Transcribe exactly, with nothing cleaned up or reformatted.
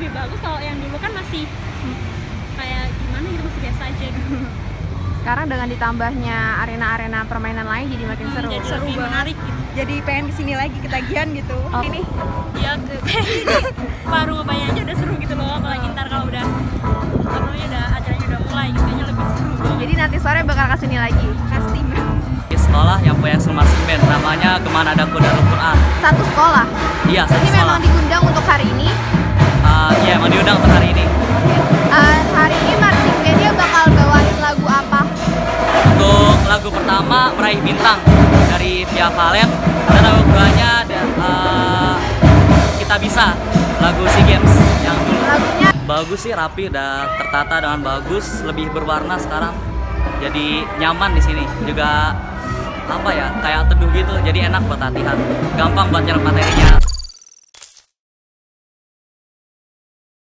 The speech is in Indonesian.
lebih bagus. Kalau yang dulu kan masih kayak gimana gitu, masih biasa aja gitu. Sekarang dengan ditambahnya arena-arena permainan lain jadi makin Hmm, seru. jadi seru lebih banget. menarik gitu. Jadi pengen kesini lagi, ketagihan gitu. Oh, ini Ya ke baru ngebayang aja udah seru gitu loh, apalagi ntar kalau udah apa namanya udah acaranya udah mulai gitu, kayaknya lebih seru banget. jadi nanti sore bakal kesini lagi. Pasti. Di sekolah yang punya marching band namanya Kemana Daku Darul Quran. Satu sekolah. Iya, satu Jadi sekolah. memang diundang untuk hari ini. Uh, iya, emang diundang untuk hari ini. Uh, hari ini marching bandnya bakal bawain lagu apa? Untuk lagu pertama Meraih Bintang dari Via Valen, dan lagu keduanya ada uh, Kita Bisa, lagu SEA Games yang dulu. Lagunya Bagus sih, rapi, udah tertata dengan bagus, lebih berwarna sekarang. Jadi nyaman di sini. Juga apa ya, kayak teduh gitu, jadi enak buat latihan. Gampang buat nyerap materinya.